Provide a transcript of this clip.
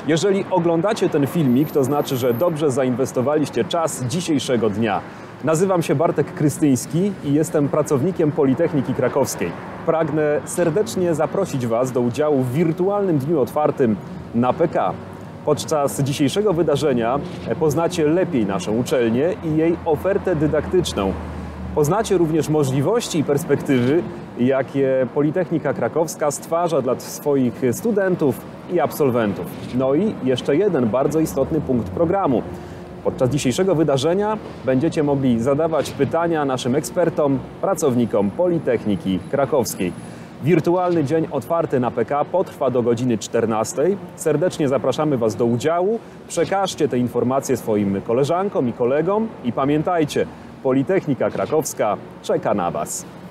Jeżeli oglądacie ten filmik, to znaczy, że dobrze zainwestowaliście czas dzisiejszego dnia. Nazywam się Bartek Krystyński i jestem pracownikiem Politechniki Krakowskiej. Pragnę serdecznie zaprosić Was do udziału w wirtualnym dniu otwartym na PK. Podczas dzisiejszego wydarzenia poznacie lepiej naszą uczelnię i jej ofertę dydaktyczną. Poznacie również możliwości i perspektywy, jakie Politechnika Krakowska stwarza dla swoich studentów i absolwentów. No i jeszcze jeden bardzo istotny punkt programu. Podczas dzisiejszego wydarzenia będziecie mogli zadawać pytania naszym ekspertom, pracownikom Politechniki Krakowskiej. Wirtualny dzień otwarty na PK potrwa do godziny 14. Serdecznie zapraszamy Was do udziału. Przekażcie te informacje swoim koleżankom i kolegom i pamiętajcie, Politechnika Krakowska czeka na Was.